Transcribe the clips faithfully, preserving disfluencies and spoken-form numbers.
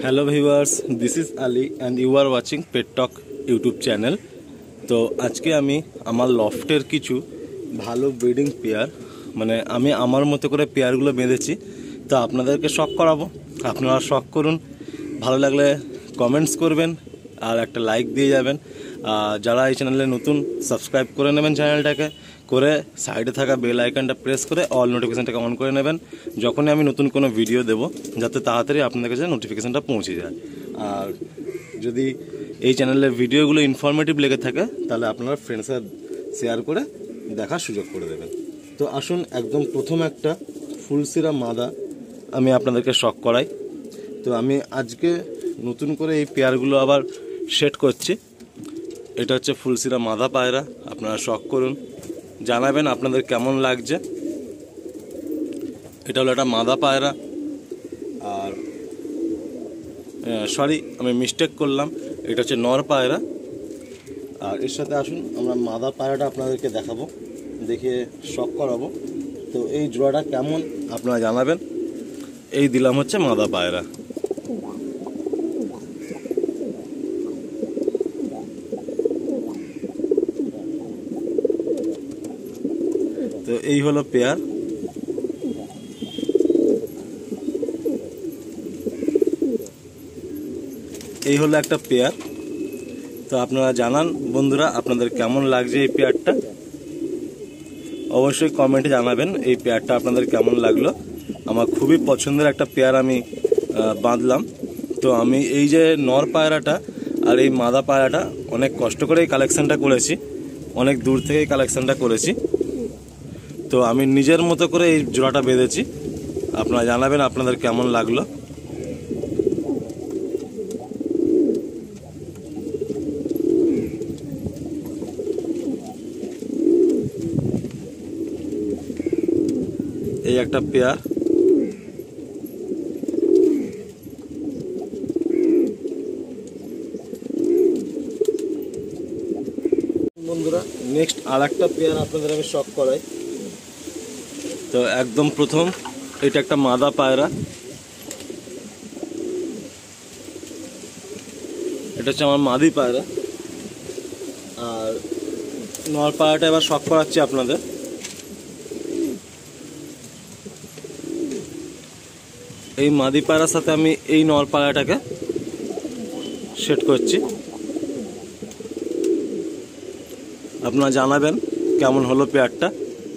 Hello viewers, this is Ali and you are watching Pet Talk YouTube channel। तो आज के आमी आमार लफ्टेर किछु भालो ब्रिडिंग पेयर माने आमी आमार मतो करे पेयरगुलो बेঁধেছি तो आपनादेरके शक कराबो। आपनारा शक करुन, भालो लागले कमेंट्स करबेन और एक लाइक दिए जाबेन। যারা এই চ্যানেলে নতুন সাবস্ক্রাইব করে নেবেন চ্যানেলটাকে, করে সাইডে থাকা বেল আইকনটা প্রেস করে অল নোটিফিকেশনটাকে অন করে নেবেন যখনই আমি নতুন কোনো ভিডিও দেব, যাতে তাড়াতাড়ি আপনাদের কাছে নোটিফিকেশনটা পৌঁছে যায়। আর যদি এই চ্যানেলের ভিডিওগুলো ইনফরমেটিভ লেগে থাকে তাহলে আপনারা ফ্রেন্ডসের শেয়ার করে দেখার সুযোগ করে দেবেন। তো আসুন একদম প্রথম একটা ফুলসিরা মাদা আমি আপনাদেরকে শক করাই। তো আমি আজকে নতুন করে এই পেয়ারগুলো আবার সেট করছি। এটা হচ্ছে ফুলসিরা মাদা পায়রা, আপনারা শক করুন, জানাবেন আপনাদের কেমন লাগছে। এটা হলো একটা মাদা পায়রা, আর সরি আমি মিস্টেক করলাম, এটা হচ্ছে নর পায়রা। আর এর সাথে আসুন আমরা মাদা পায়রাটা আপনাদেরকে দেখাবো, দেখিয়ে শক করাবো। তো এই জোড়াটা কেমন আপনারা জানাবেন। এই দিলাম হচ্ছে মাদা পায়রা। তো এই হলো পেয়ার। এই হলো একটা পেয়ার। তো আপনারা জানান বন্ধুরা আপনাদের কেমন লাগছে এই পেয়ারটা, অবশ্যই কমেন্টে জানাবেন এই পেয়ারটা আপনাদের কেমন লাগলো। আমার খুবই পছন্দের একটা পেয়ার আমি বাঁধলাম। তো আমি এই যে নর পায়রাটা আর এই মাদা পায়রাটা অনেক কষ্ট করে এই কালেকশনটা করেছি, অনেক দূর থেকে এই কালেকশনটা করেছি। তো আমি নিজের মতো করে এই জোড়াটা বেঁধেছি, আপনারা জানাবেন আপনাদের কেমন লাগলো। এই একটা পেয়ার। বন্ধুরা নেক্সট আর একটা পেয়ার আপনাদের আমি শক করাই। তো একদম প্রথম এটা একটা মাদা পায়রা, এটা হচ্ছে আমার মাদি পায়রা। আর নর পায়রাটা এবার শক করাচ্ছি আপনাদের। এই মাদি পায়রার সাথে আমি এই নর পায়রাটাকে সেট করছি, আপনারা জানাবেন কেমন হলো পেয়ারটা।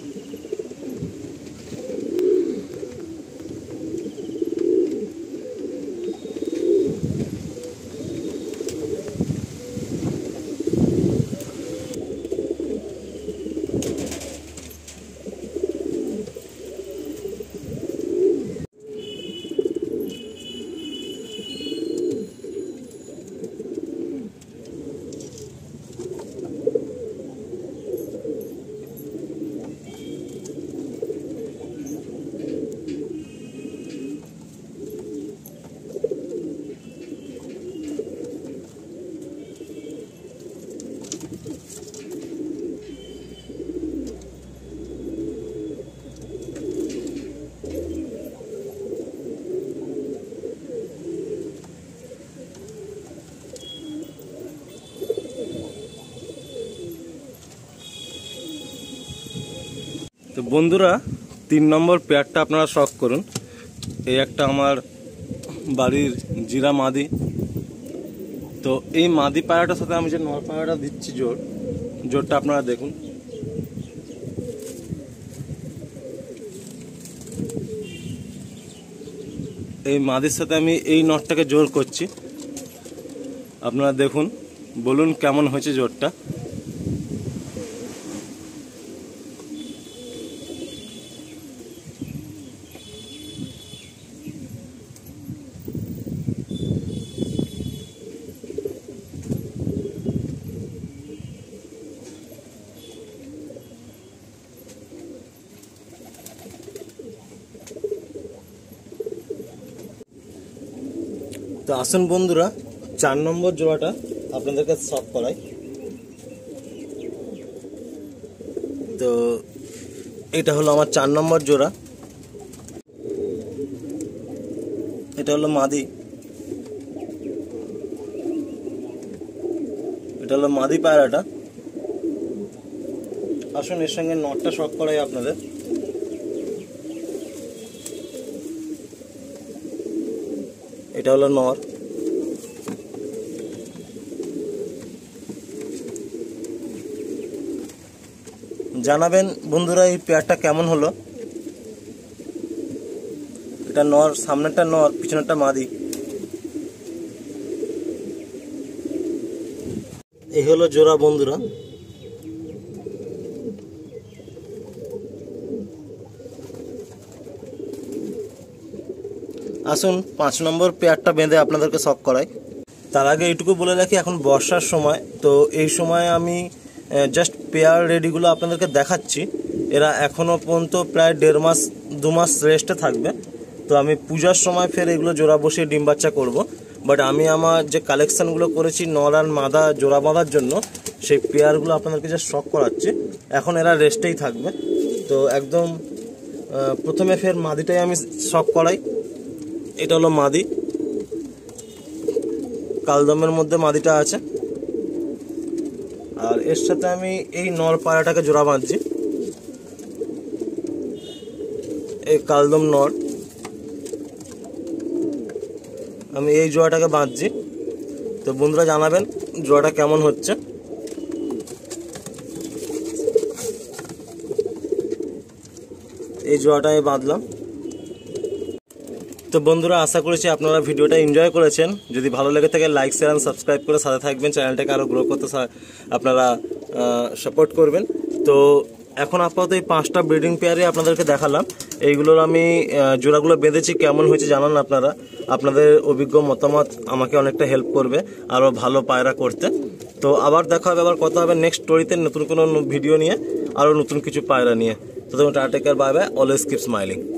তো বন্ধুরা তিন নম্বর পেয়ারটা আপনারা শক করুন। এই একটা আমার বাড়ির জিরা মাদি। তো এই মাদি পায়রাটার সাথে আমি যে নর পায়রাটা দিচ্ছি জোর, জোরটা আপনারা দেখুন। এই মাদির সাথে আমি এই নটটাকে জোর করছি, আপনারা দেখুন, বলুন কেমন হয়েছে জোরটা। তো আসুন বন্ধুরা চার নম্বর জোড়াটা আপনাদেরকে শক করাই। তো এটা হলো আমার চার নম্বর জোড়া। এটা হলো মাদি। এটা হলো মাদি পায়রাটা। আসুন এর সঙ্গে নটটা শক করাই আপনাদের। এটা হলো নর। জানাবেন বন্ধুরা এই পেয়ারটা কেমন হলো। এটা নর, সামনেরটা নর, পিছনেরটা মাদি। এই হলো জোড়া বন্ধুরা। আসুন পাঁচ নম্বর পেয়ারটা বেঁধে আপনাদেরকে শক করাই। তার আগে এইটুকু বলে রাখি, এখন বর্ষার সময়, তো এই সময় আমি জাস্ট পেয়ার রেডিগুলো আপনাদেরকে দেখাচ্ছি। এরা এখনও পর্যন্ত প্রায় দেড় মাস দু মাস রেস্টে থাকবে। তো আমি পূজার সময় ফের এগুলো জোড়া বসিয়ে ডিম বাচ্চা করবো। বাট আমি আমার যে কালেকশানগুলো করেছি নর আর মাদা জোড়া বাঁধার জন্য, সেই পেয়ারগুলো আপনাদেরকে জাস্ট শক করাচ্ছি। এখন এরা রেস্টেই থাকবে। তো একদম প্রথমে ফের মাদিটাই আমি শক করাই। এটা হলো মাদি, কালদমের মধ্যে মাদিটা আছে। আর এর সাথে আমি এই নর পায়রাটাকে জোড়া বাঁধছি। এই কালদম নর, আমি এই জোড়াটাকে বাঁধছি। তো বন্ধুরা জানাবেন জোড়াটা কেমন হচ্ছে। এই জোড়াটা আমি বাঁধলাম। তো বন্ধুরা আশা করছি আপনারা ভিডিওটা এনজয় করেছেন। যদি ভালো লেগে থাকে লাইক শেয়ার এন্ড সাবস্ক্রাইব করে সাথে থাকবেন, চ্যানেলটাকে আরও গ্রো করতে আপনারা সাপোর্ট করবেন। তো এখন আপাতত এই পাঁচটা ব্রিডিং পেয়ারে আপনাদেরকে দেখালাম। এইগুলোর আমি জোড়াগুলো বেঁধেছি, কেমন হয়েছে জানান আপনারা। আপনাদের অভিজ্ঞ মতামত আমাকে অনেকটা হেল্প করবে আরও ভালো পায়রা করতে। তো আবার দেখা হবে, আবার কথা হবে নেক্সট স্টোরিতে নতুন কোনো ভিডিও নিয়ে, আরও নতুন কিছু পায়রা নিয়ে। তো tata take care, bye bye, always keep smiling.